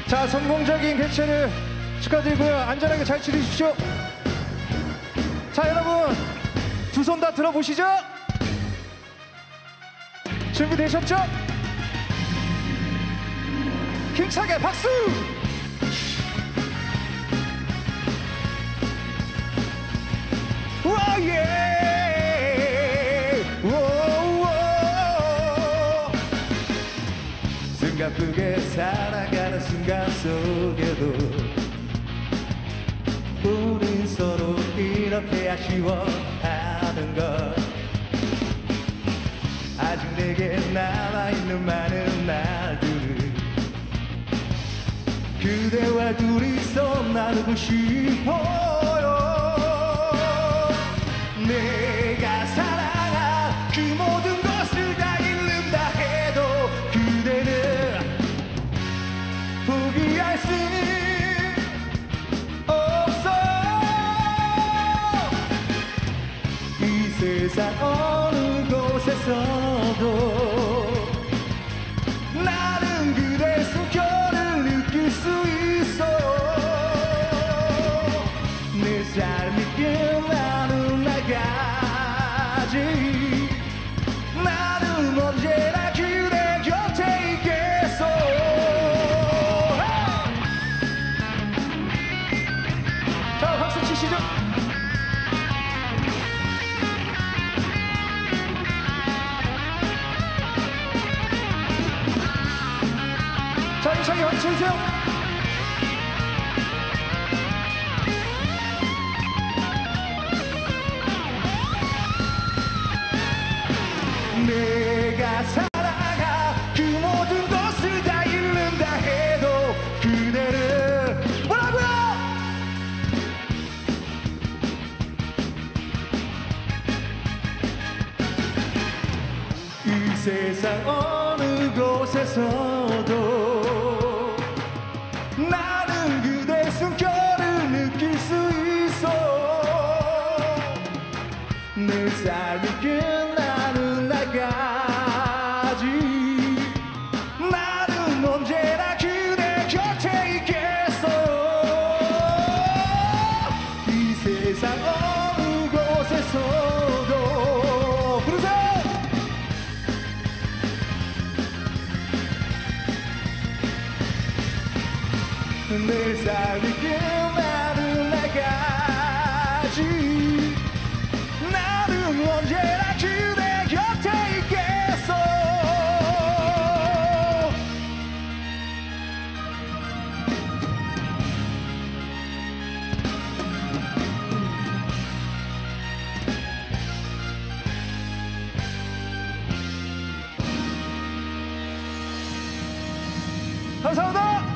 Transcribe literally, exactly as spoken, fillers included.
자, 성공적인 개최를 축하드리고요. 안전하게 잘 치르십시오. 자, 여러분 두 손 다 들어보시죠. 준비되셨죠? 힘차게 박수! 와, 예! 오오! 숨가쁘게 살아가는 순간 속에도 우린 서로 이렇게 아쉬워하는 것, 아직 내게 남아있는 많은 날들을 그대와 둘이서 나누고 싶어요. 내가 사랑한 그 모든 것을 다 잃는다 해도 그대는 포기할 수 없어. 이 세상 어느 곳에서도 나는 그대 숨결을 느낄 수 있어. 내 삶이 끝나는 날까지 나는 언제나 그대 곁에 있겠어. 자, 박수 치시죠. 자, 힘차게 박수 쳐주세요. 내가 살아가 그 모든 것을 다 잃는다 해도 그대를 뭐라고요? 이 세상 어느 곳에서도 나는 그대 숨결을 느낄 수 있어. 내 삶이 끝나는 날까지 나는 언제나 그대 곁에 있겠어. 이 세상 어느 곳에서도 부르세요. 내 삶이 끝나는 날까지 나는 언제나 그대 곁에 있겠어. 감사합니다.